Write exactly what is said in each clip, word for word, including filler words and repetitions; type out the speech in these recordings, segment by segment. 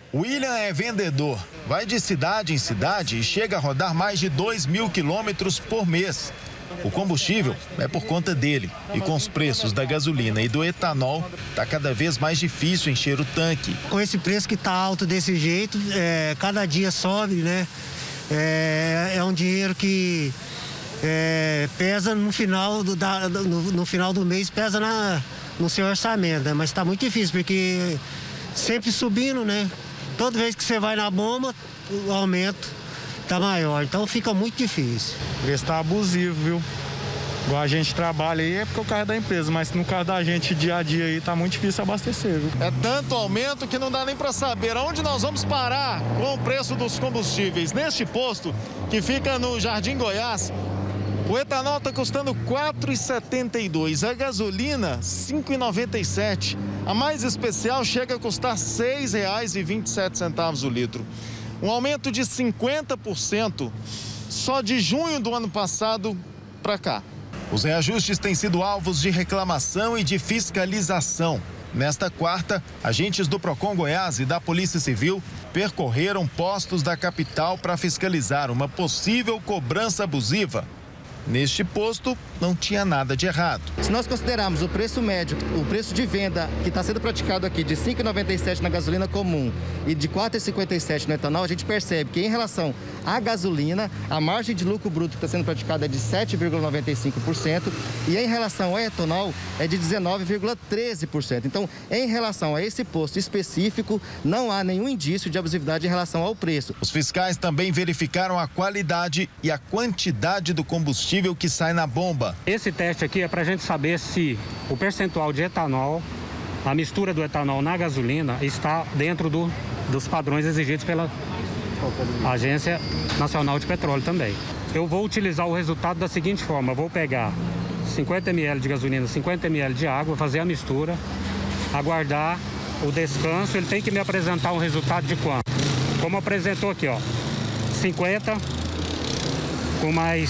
William é vendedor, vai de cidade em cidade e chega a rodar mais de dois mil quilômetros por mês. O combustível é por conta dele e com os preços da gasolina e do etanol, está cada vez mais difícil encher o tanque. Com esse preço que está alto desse jeito, é, cada dia sobe, né? É, é um dinheiro que é, pesa no final do, da, no, no final do mês, pesa na, no seu orçamento, né? Mas está muito difícil, porque sempre subindo, né? Toda vez que você vai na bomba, o aumento está maior, então fica muito difícil. O preço está abusivo, viu? Igual a gente trabalha aí é porque o carro é da empresa, mas no carro da gente dia a dia aí tá muito difícil abastecer, viu? É tanto aumento que não dá nem para saber aonde nós vamos parar com o preço dos combustíveis. Neste posto, que fica no Jardim Goiás, o etanol está custando quatro reais e setenta e dois centavos, a gasolina cinco reais e noventa e sete centavos. A mais especial chega a custar seis reais e vinte e sete centavos o litro. Um aumento de cinquenta por cento só de junho do ano passado para cá. Os reajustes têm sido alvos de reclamação e de fiscalização. Nesta quarta, agentes do Procon Goiás e da Polícia Civil percorreram postos da capital para fiscalizar uma possível cobrança abusiva. Neste posto, não tinha nada de errado. Se nós considerarmos o preço médio, o preço de venda que está sendo praticado aqui de cinco reais e noventa e sete centavos na gasolina comum e de quatro reais e cinquenta e sete centavos no etanol, a gente percebe que em relação à gasolina, a margem de lucro bruto que está sendo praticada é de sete vírgula noventa e cinco por cento e em relação ao etanol é de dezenove vírgula treze por cento. Então, em relação a esse posto específico, não há nenhum indício de abusividade em relação ao preço. Os fiscais também verificaram a qualidade e a quantidade do combustível que sai na bomba. Esse teste aqui é para a gente saber se o percentual de etanol, a mistura do etanol na gasolina, está dentro do, dos padrões exigidos pela Agência Nacional de Petróleo também. Eu vou utilizar o resultado da seguinte forma: vou pegar cinquenta mililitros de gasolina, cinquenta mililitros de água, fazer a mistura, aguardar o descanso. Ele tem que me apresentar um resultado de quanto? Como apresentou aqui, ó, cinquenta com mais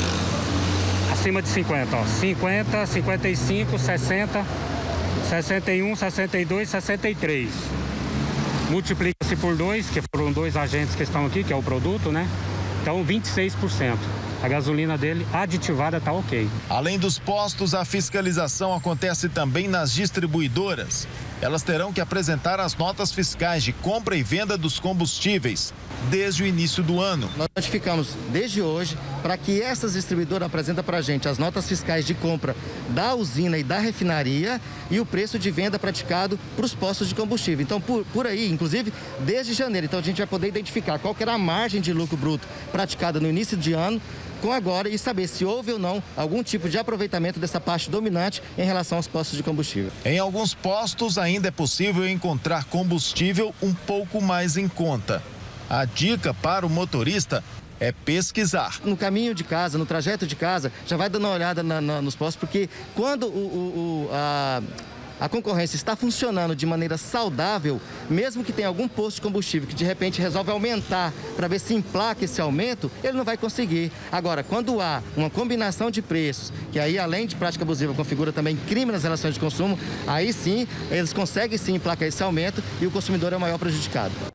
acima de cinquenta, ó, cinquenta, cinquenta e cinco, sessenta, sessenta e um, sessenta e dois, sessenta e três. Multiplica-se por dois, que foram dois agentes que estão aqui, que é o produto, né? Então, vinte e seis por cento. A gasolina dele aditivada está ok. Além dos postos, a fiscalização acontece também nas distribuidoras. Elas terão que apresentar as notas fiscais de compra e venda dos combustíveis desde o início do ano. Nós notificamos desde hoje para que essas distribuidoras apresentem para a gente as notas fiscais de compra da usina e da refinaria e o preço de venda praticado para os postos de combustível. Então, por, por aí, inclusive, desde janeiro, então a gente vai poder identificar qual que era a margem de lucro bruto praticada no início de ano com agora e saber se houve ou não algum tipo de aproveitamento dessa parte dominante em relação aos postos de combustível. Em alguns postos ainda é possível encontrar combustível um pouco mais em conta. A dica para o motorista é pesquisar. No caminho de casa, no trajeto de casa, já vai dando uma olhada na, na, nos postos, porque quando o, o, o, a, a concorrência está funcionando de maneira saudável, mesmo que tenha algum posto de combustível que de repente resolve aumentar para ver se emplaca esse aumento, ele não vai conseguir. Agora, quando há uma combinação de preços, que aí além de prática abusiva configura também crime nas relações de consumo, aí sim eles conseguem sim emplacar esse aumento e o consumidor é o maior prejudicado.